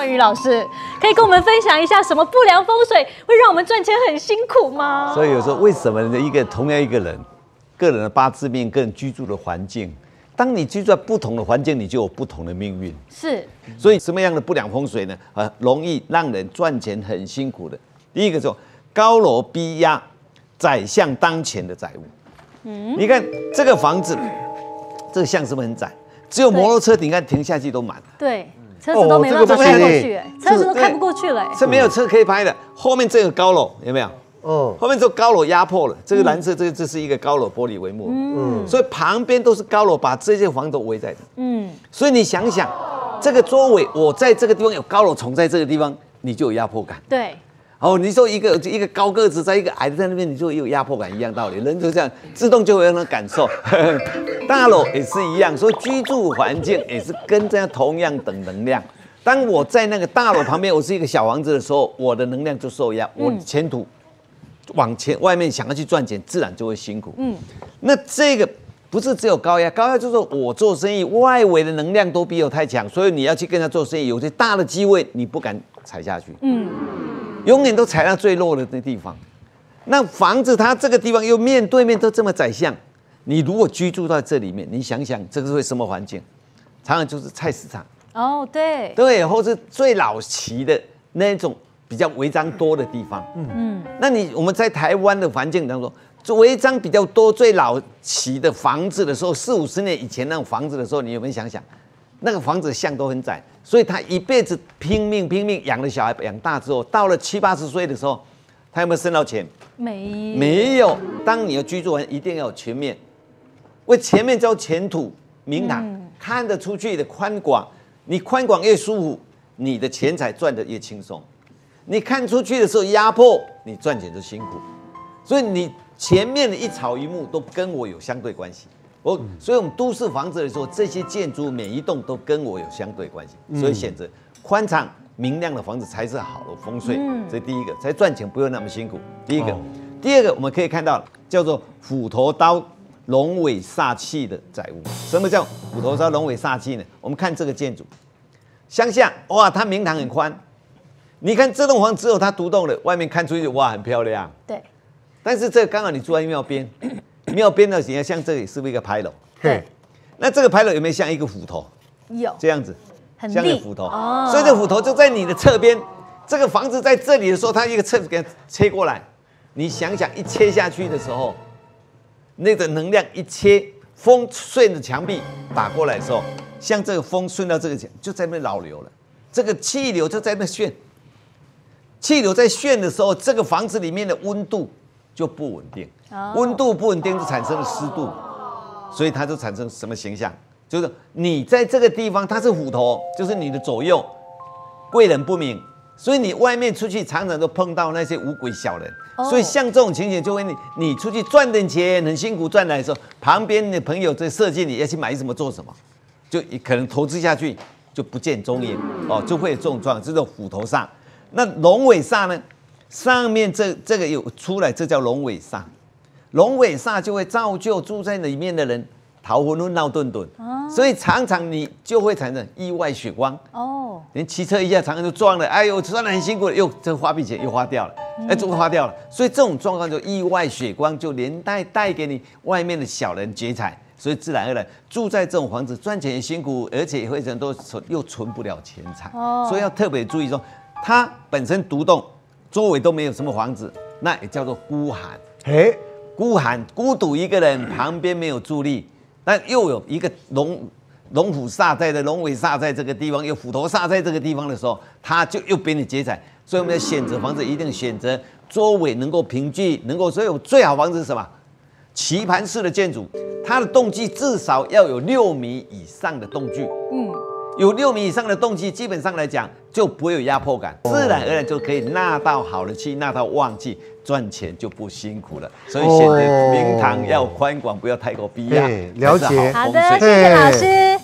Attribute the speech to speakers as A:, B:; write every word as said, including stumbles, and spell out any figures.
A: 文宇老师，可以跟我们分享一下什么不良风水会让我们赚钱很辛苦吗？
B: 所以有时候为什么一个同样一个人，个人的八字命、个人居住的环境，当你居住在不同的环境，你就有不同的命运。
A: 是，
B: 所以什么样的不良风水呢？啊，容易让人赚钱很辛苦的。第一个就高楼逼压，宰相当前的财物。嗯，你看这个房子，这个巷是不是很窄？只有摩托车，你看停下去都满了。
A: 对，车子都没办法开过去，哎，车子都开不过去了，
B: 是没有车可以拍的。后面这个高楼有没有？哦，后面这个高楼压迫了，这个蓝色，这个这是一个高楼玻璃帷幕，嗯，所以旁边都是高楼，把这些房子围在的，嗯，所以你想想，这个周围，我在这个地方有高楼重在这个地方，你就有压迫感，
A: 对。
B: 哦，你说一个一个高个子在一个矮的在那边，你就有压迫感，一样道理。人就这样，自动就会有那种感受。大楼也是一样，所以居住环境也是跟这样同样等能量。当我在那个大楼旁边，我是一个小房子的时候，我的能量就受压，我前途往前外面想要去赚钱，自然就会辛苦。嗯，那这个不是只有高压，高压就是我做生意，外围的能量都比我太强，所以你要去跟他做生意，有些大的机会你不敢踩下去。嗯。永远都踩到最弱的那地方，那房子它这个地方又面对面都这么窄巷，你如果居住在这里面，你想想这个会什么环境？常常就是菜市场
A: 哦，对
B: 对，或是最老期的那种比较违章多的地方。嗯嗯，那你我们在台湾的环境当中，违章比较多、最老期的房子的时候，四五十年以前那种房子的时候，你有没有想想？那个房子巷都很窄，所以他一辈子拼命拼命养了小孩，养大之后，到了七八十岁的时候，他有没有挣到钱？
A: 没
B: 没有。当你的居住完一定要有前面，为前面叫前途明堂，嗯、看得出去的宽广，你宽广越舒服，你的钱财赚得越轻松。你看出去的时候压迫，你赚钱就辛苦。所以你前面的一草一木都跟我有相对关系。我，所以我们都市房子的时候，这些建筑每一栋都跟我有相对关系，所以选择宽敞明亮的房子才是好的风水。嗯，这第一个，才赚钱不用那么辛苦。第一个，哦、第二个我们可以看到叫做斧头刀龙尾煞气的财物。什么叫斧头刀龙尾煞气呢？我们看这个建筑，乡下哇，它明堂很宽，你看这栋房只有它独栋的，外面看出去哇很漂亮。
A: 对，
B: 但是这刚好你住在庙边。庙边的形象像这里是不是一个牌楼？对，那这个牌楼有没有像一个斧头？
A: 有，
B: 这样子，
A: 很
B: 像一个斧头。哦，所以这斧头就在你的侧边。这个房子在这里的时候，它一个侧给它切过来，你想想一切下去的时候，那个能量一切，风顺着墙壁打过来的时候，像这个风顺到这个墙，就在那边老流了。这个气流就在那旋，气流在旋的时候，这个房子里面的温度就不稳定。温度不稳定就产生了湿度，所以它就产生什么形象？就是你在这个地方，它是斧头，就是你的左右贵人不明，所以你外面出去常常都碰到那些五鬼小人。所以像这种情形，就会你你出去赚点钱很辛苦赚来的时候，旁边的朋友在设计你要去买什么做什么，就可能投资下去就不见踪影哦，就会有这种状况，这种斧头煞。那龙尾煞呢？上面这这个有出来，这叫龙尾煞。龙尾煞就会造就住在里面的人逃昏昏闹顿顿，哦、所以常常你就会产生意外血光。哦，连骑车一下常常就撞了，哎呦，赚得很辛苦了，又这花币钱又花掉了，嗯、哎，这个花掉了，所以这种状况就意外血光，就连带带给你外面的小人劫财，所以自然而然住在这种房子赚钱也辛苦，而且也会很多存又存不了钱财，哦、所以要特别注意说，它本身独栋，周围都没有什么房子，那也叫做孤寒。嘿。孤寒孤独一个人，旁边没有助力，但又有一个龙龙虎煞在的龙尾煞在这个地方，有斧头煞在这个地方的时候，他就又给你劫财。所以我们要选择房子，一定选择周围能够平聚，能够所以最好房子是什么？棋盘式的建筑，它的动距至少要有六米以上的动距。嗯。有六米以上的动机，基本上来讲就不会有压迫感，自然而然就可以纳到好的气，纳到旺气，赚钱就不辛苦了。所以选择明堂要宽广，不要太过逼压。
C: 了解。
A: 好的，谢谢老师。